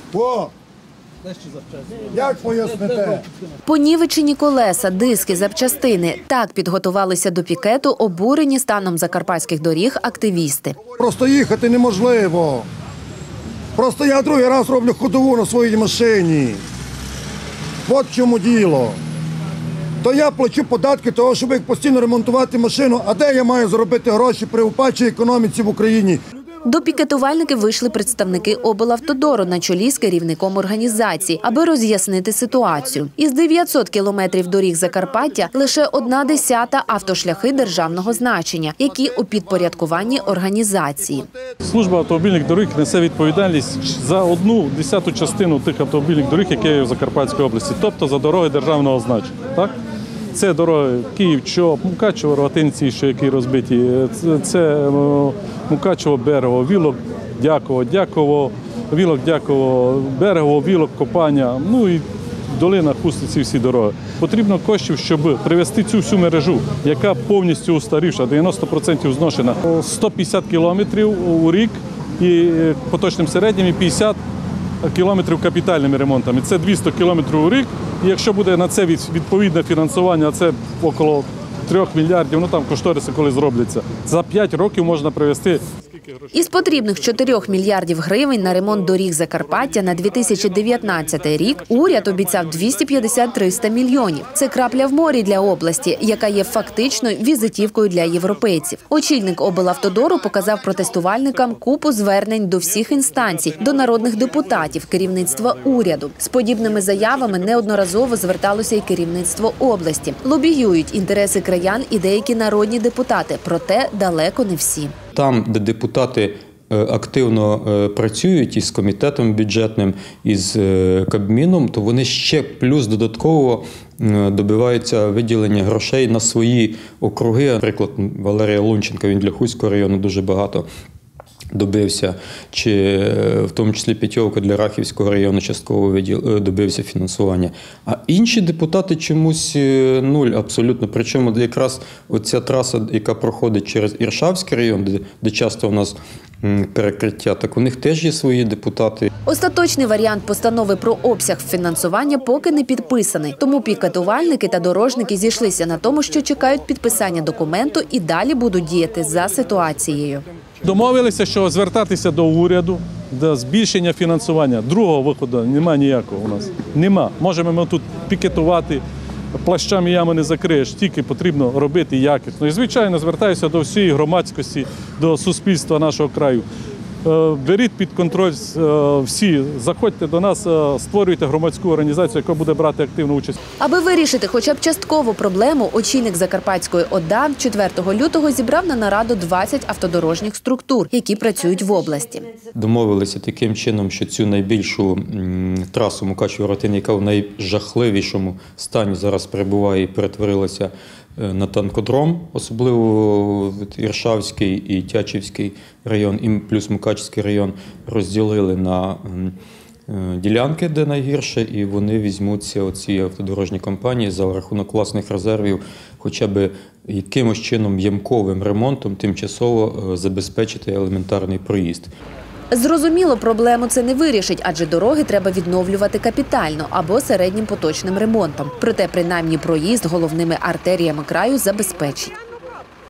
Як поясните? Понівечені колеса, диски, запчастини. Так підготувалися до пікету обурені станом закарпатських доріг активісти. Просто їхати неможливо. Просто я другий раз роблю ходову на своїй машині. От в чому діло. То я плачу податки того, щоб постійно ремонтувати машину, а де я маю заробити гроші при упадчій економіці в Україні? До пікетувальників вийшли представники облавтодору на чолі з керівником організації, аби роз'яснити ситуацію. Із 900 кілометрів доріг Закарпаття лише 1/10 автошляхи державного значення, які у підпорядкуванні організації. Служба автомобільних доріг несе відповідальність за 1/10 частину тих автомобільних доріг, які є в Закарпатській області, тобто за дороги державного значення. Так? Це дороги Київ-Чоп, Мукачево-Рогатинці, що які розбиті, це Мукачево-Берегово, Вілок-Дяково, Вілок-Дяково, Берегово, Вілок-Копання, ну і долина Хустиці, всі дороги. Потрібно коштів, щоб привести цю всю мережу, яка повністю устарівша, 90% зношена. 150 кілометрів у рік і поточним середнім, і 50 кілометрів капітальними ремонтами. Це 200 кілометрів у рік. І якщо буде на це відповідне фінансування, а це около 3 мільярдів, ну там кошториси коли зробляться, за 5 років можна привести. Із потрібних 4 мільярдів гривень на ремонт доріг Закарпаття на 2019 рік уряд обіцяв 250-300 мільйонів. Це крапля в морі для області, яка є фактичною візитівкою для європейців. Очільник облавтодору показав протестувальникам купу звернень до всіх інстанцій, до народних депутатів, керівництва уряду. З подібними заявами неодноразово зверталося і керівництво області. Лобіюють інтереси краян і деякі народні депутати, проте далеко не всі. Там, де депутати активно працюють із комітетом бюджетним, із Кабміном, то вони ще плюс додатково добиваються виділення грошей на свої округи. Наприклад, Валерія Лунченка, він для Хуського району дуже багато добився, чи в тому числі П'ятьовка для Рахівського району частково добився фінансування. А інші депутати чомусь нуль абсолютно. Причому якраз оця траса, яка проходить через Іршавський район, де часто у нас перекриття, так у них теж є свої депутати. Остаточний варіант постанови про обсяг фінансування поки не підписаний. Тому пікетувальники та дорожники зійшлися на тому, що чекають підписання документу і далі будуть діяти за ситуацією. Домовилися, що звертатися до уряду, до збільшення фінансування. Другого виходу немає ніякого у нас. Нема. Можемо ми тут пікетувати, плащами яму не закриєш, тільки потрібно робити якісно. І, звичайно, звертаюся до всієї громадськості, до суспільства нашого краю. Беріть під контроль всі, заходьте до нас, створюйте громадську організацію, яка буде брати активну участь. Аби вирішити хоча б часткову проблему, очільник Закарпатської ОДА 4 лютого зібрав на нараду 20 автодорожніх структур, які працюють в області. Домовилися таким чином, що цю найбільшу трасу Мукачево-Рогатин, яка в найжахливішому стані зараз перебуває і перетворилася на танкодром, особливо Іршавський і Тячівський район, і плюс Мукачівський район розділили на ділянки, де найгірше, і вони візьмуться, оці автодорожні компанії, за рахунок власних резервів, хоча б якимось чином ямковим ремонтом тимчасово забезпечити елементарний проїзд. Зрозуміло, проблему це не вирішить, адже дороги треба відновлювати капітально або середнім поточним ремонтом. Проте принаймні проїзд головними артеріями краю забезпечить.